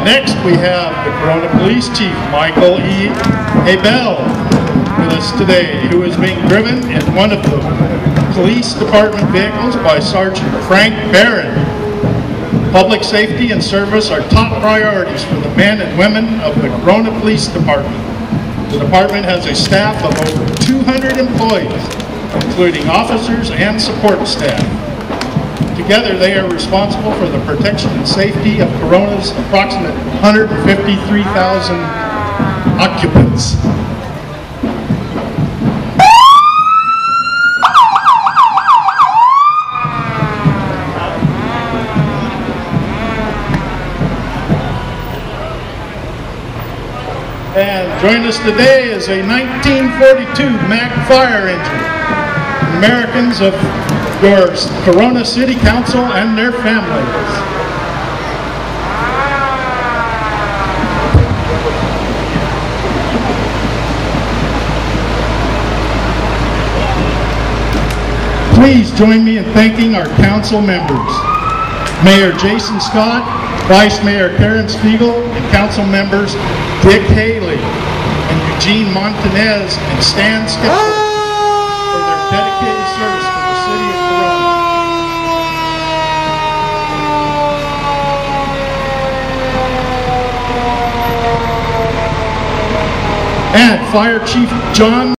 Next, we have the Corona Police Chief, Michael E. Abel, with us today, who is being driven in one of the police department vehicles by Sergeant Frank Barron. Public safety and service are top priorities for the men and women of the Corona Police Department. The department has a staff of over 200 employees, including officers and support staff. Together, they are responsible for the protection and safety of Corona's approximate 153,000 occupants. And join us today is a 1942 Mack fire engine. Americans of your Corona City Council and their families. Please join me in thanking our council members. Mayor Jason Scott, Vice Mayor Karen Spiegel, and council members Dick Haley and Eugene Montanez and Stan Skipper for their dedicated service to the city of Corona. And Fire Chief John